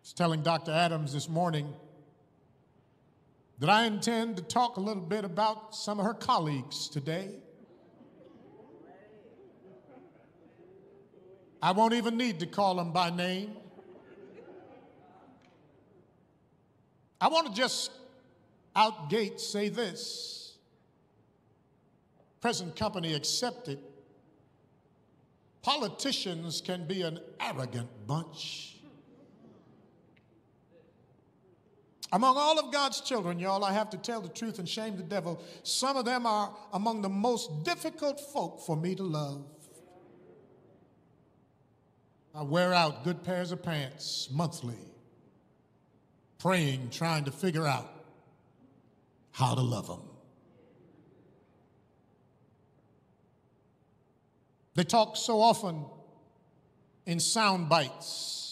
was telling Dr. Adams this morning that I intend to talk a little bit about some of her colleagues today. I won't even need to call them by name. I want to just out gate say this. Present company accepted. Politicians can be an arrogant bunch. Among all of God's children, y'all, I have to tell the truth and shame the devil. Some of them are among the most difficult folk for me to love. I wear out good pairs of pants monthly, praying, trying to figure out how to love them. They talk so often in sound bites.